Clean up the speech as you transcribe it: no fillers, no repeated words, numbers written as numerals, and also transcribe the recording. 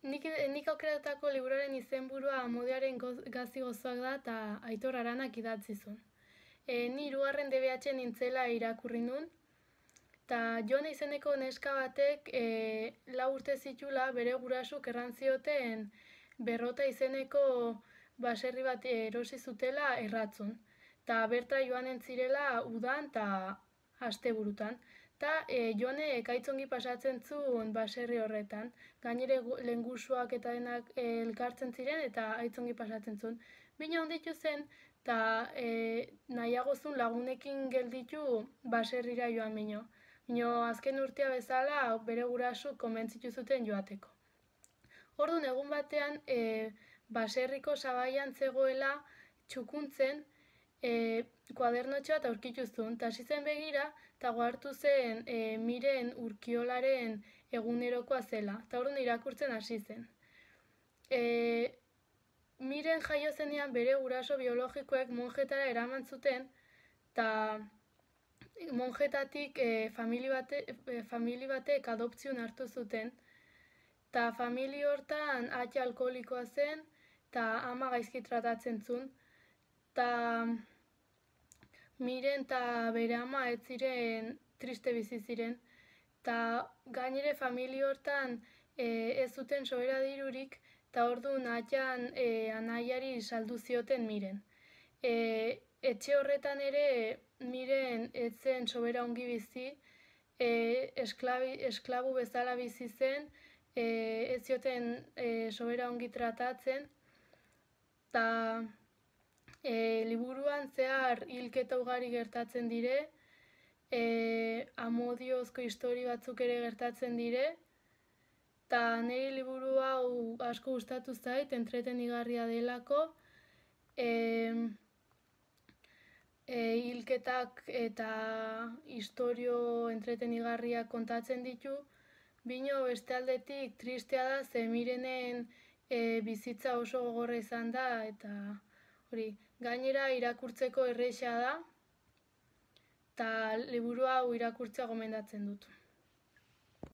Nik aukeratako liburuaren izenburua Amodioaren gazi gozoak da eta Aitor Aranak idatzi zuen. Ni 3. DBH nintzela irakurri nun, eta Jone izeneko neska batek 4 urte zitula bere gurasuk erran zioten Berrota izeneko baserri bat erosi zutela erratzun. Eta bertra joanen zirela udan eta asteburutan. Eta Jone ekaitzongi pasatzen zuen baserri horretan. Gainere lehengusuak eta denak elkartzen ziren eta aitzongi pasatzen zuen. Bina onditu zen, eta nahiago zuen lagunekin gelditu baserrira joan bino. Bino azken urtea bezala bere gurasu konbentzitu zuten joateko. Orduan egun batean baserriko sabaian zegoela txukuntzen kuadernotxoa eta aurkitu zuen. Eta hasi zen begira eta gohartu zen Miren Urkiolaren egunerokoa zela. Eta orduan irakurtzen hasi zen. Miren jaio zenean bere guraso biologikoek monjetara eraman zuten eta monjetatik famili batek adopzioan hartu zuten. Eta familia hortan atxa alkoholikoa zen eta ama gaizki tratatzen zuen. Eta Miren eta bere ama ez ziren triste bizi ziren. Eta gainere familia hortan ez zuten sobera dirurik eta orduan atxan anaiari saldu zioten Miren. Etxe horretan ere Miren ez zen sobera ongi bizi, esklabu bezala bizi zen, ez zioten sobera ongi tratatzen, eta liburuan zehar hilketa ugari gertatzen dire, amodiozko histori batzuk ere gertatzen dire, eta niri liburu hau asko gustatu zait, entretenigarria delako, hilketak eta istorio entretenigarriak kontatzen ditu, bino beste aldetik tristea da ze Mirenen bizitza oso gogorra izan da eta hori, gainera irakurtzeko erresa da eta liburu hau irakurtzea gomendatzen dut.